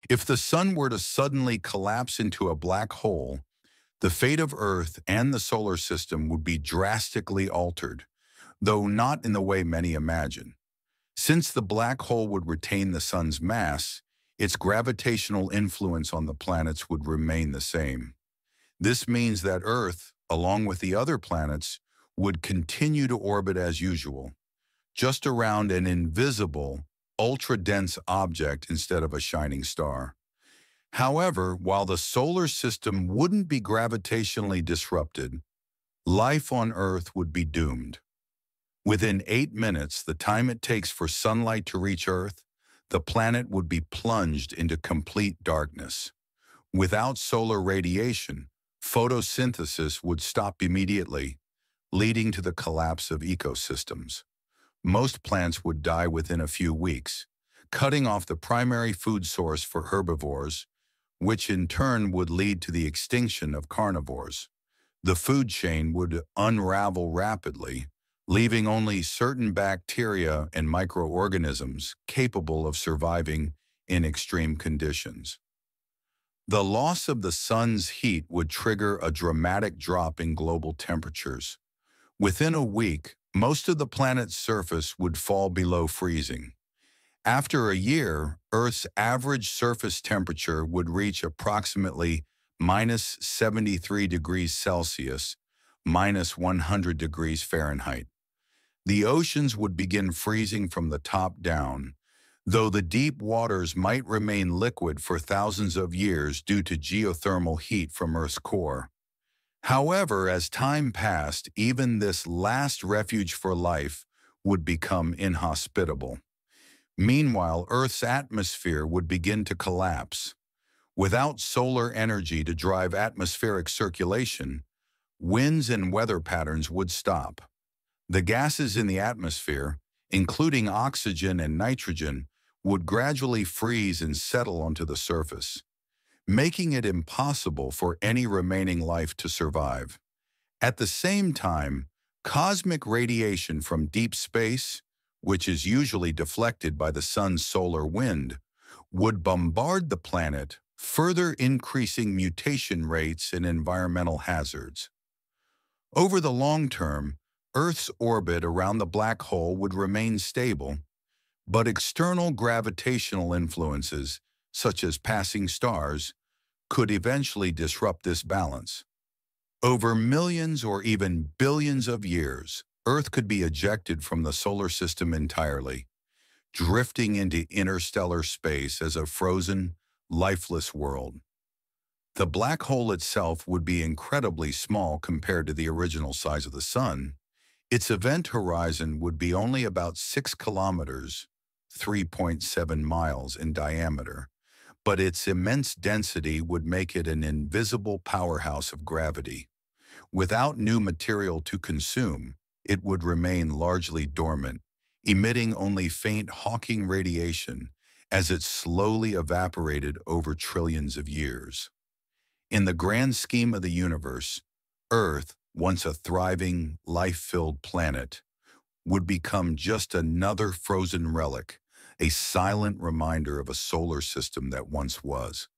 If the sun were to suddenly collapse into a black hole, the fate of Earth and the solar system would be drastically altered, though not in the way many imagine. Since the black hole would retain the sun's mass, its gravitational influence on the planets would remain the same. This means that Earth, along with the other planets, would continue to orbit as usual, just around an invisible, ultra-dense object instead of a shining star. However, while the solar system wouldn't be gravitationally disrupted, life on Earth would be doomed. Within 8 minutes, the time it takes for sunlight to reach Earth, the planet would be plunged into complete darkness. Without solar radiation, photosynthesis would stop immediately, leading to the collapse of ecosystems. Most plants would die within a few weeks, cutting off the primary food source for herbivores, which in turn would lead to the extinction of carnivores. The food chain would unravel rapidly, leaving only certain bacteria and microorganisms capable of surviving in extreme conditions. The loss of the sun's heat would trigger a dramatic drop in global temperatures. Within a week, most of the planet's surface would fall below freezing. After a year, Earth's average surface temperature would reach approximately minus 73 degrees Celsius, minus 100 degrees Fahrenheit. The oceans would begin freezing from the top down, though the deep waters might remain liquid for thousands of years due to geothermal heat from Earth's core. However, as time passed, even this last refuge for life would become inhospitable. Meanwhile, Earth's atmosphere would begin to collapse. Without solar energy to drive atmospheric circulation, winds and weather patterns would stop. The gases in the atmosphere, including oxygen and nitrogen, would gradually freeze and settle onto the surface, making it impossible for any remaining life to survive. At the same time, cosmic radiation from deep space, which is usually deflected by the sun's solar wind, would bombard the planet, further increasing mutation rates and environmental hazards. Over the long term, Earth's orbit around the black hole would remain stable, but external gravitational influences, such as passing stars, could eventually disrupt this balance. Over millions or even billions of years, Earth could be ejected from the solar system entirely, drifting into interstellar space as a frozen, lifeless world. The black hole itself would be incredibly small compared to the original size of the Sun. Its event horizon would be only about 6 kilometers, 3.7 miles in diameter, but its immense density would make it an invisible powerhouse of gravity. Without new material to consume, it would remain largely dormant, emitting only faint Hawking radiation as it slowly evaporated over trillions of years. In the grand scheme of the universe, Earth, once a thriving, life-filled planet, would become just another frozen relic, a silent reminder of a solar system that once was.